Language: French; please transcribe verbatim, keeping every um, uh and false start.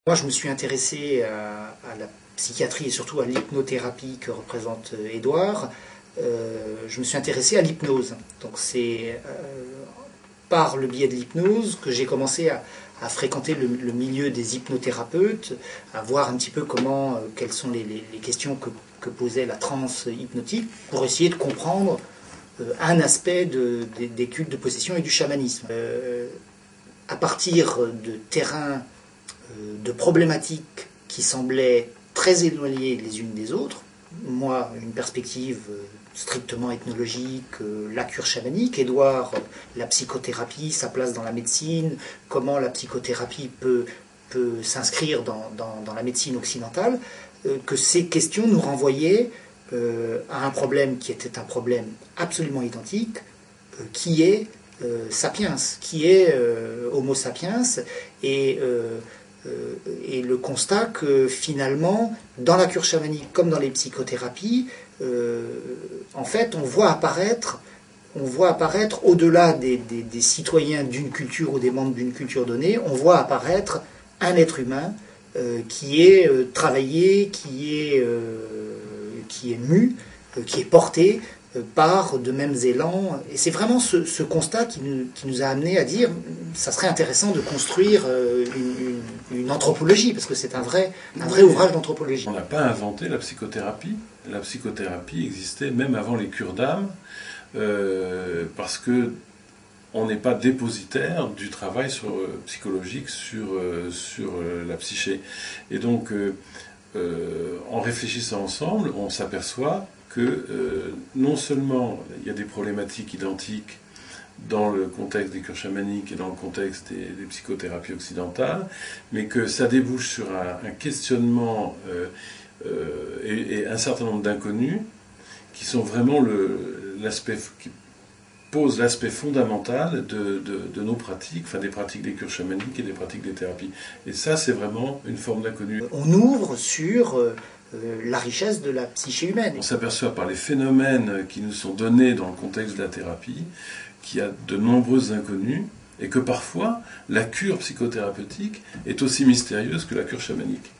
Moi, je me suis intéressé à, à la psychiatrie et surtout à l'hypnothérapie que représente Édouard. Euh, je me suis intéressé à l'hypnose. Donc c'est euh, par le biais de l'hypnose que j'ai commencé à, à fréquenter le, le milieu des hypnothérapeutes, à voir un petit peu comment, euh, quelles sont les, les, les questions que, que posait la transe hypnotique, pour essayer de comprendre euh, un aspect de, de, des cultes de possession et du chamanisme. Euh, à partir de terrains, euh, de problématiques qui semblaient très éloignées les unes des autres, moi, une perspective strictement ethnologique, la cure chamanique, Édouard, la psychothérapie, sa place dans la médecine, comment la psychothérapie peut, peut s'inscrire dans, dans, dans la médecine occidentale, euh, que ces questions nous renvoyaient euh, à un problème qui était un problème absolument identique, euh, qui est euh, sapiens, qui est euh, Homo sapiens, et euh, Euh, et le constat que finalement, dans la cure chamanique comme dans les psychothérapies, euh, en fait, on voit apparaître, on voit apparaître au-delà des, des, des citoyens d'une culture ou des membres d'une culture donnée, on voit apparaître un être humain euh, qui est euh, travaillé, qui est, euh, qui est mu, euh, qui est porté par de mêmes élans. Et c'est vraiment ce, ce constat qui nous, qui nous a amené à dire ça serait intéressant de construire une, une, une anthropologie, parce que c'est un vrai, un vrai ouvrage d'anthropologie. On n'a pas inventé la psychothérapie. La psychothérapie existait même avant les cures d'âme, euh, parce que on n'est pas dépositaire du travail sur, euh, psychologique sur, euh, sur euh, la psyché. Et donc, euh, euh, en réfléchissant ensemble, on s'aperçoit que euh, non seulement il y a des problématiques identiques dans le contexte des cures chamaniques et dans le contexte des, des psychothérapies occidentales, mais que ça débouche sur un, un questionnement euh, euh, et, et un certain nombre d'inconnus qui sont vraiment l'aspect qui pose l'aspect fondamental de, de, de nos pratiques, enfin des pratiques des cures chamaniques et des pratiques des thérapies. Et ça, c'est vraiment une forme d'inconnu. On ouvre sur euh, la richesse de la psyché humaine. On s'aperçoit par les phénomènes qui nous sont donnés dans le contexte de la thérapie qu'il y a de nombreuses inconnues et que parfois la cure psychothérapeutique est aussi mystérieuse que la cure chamanique.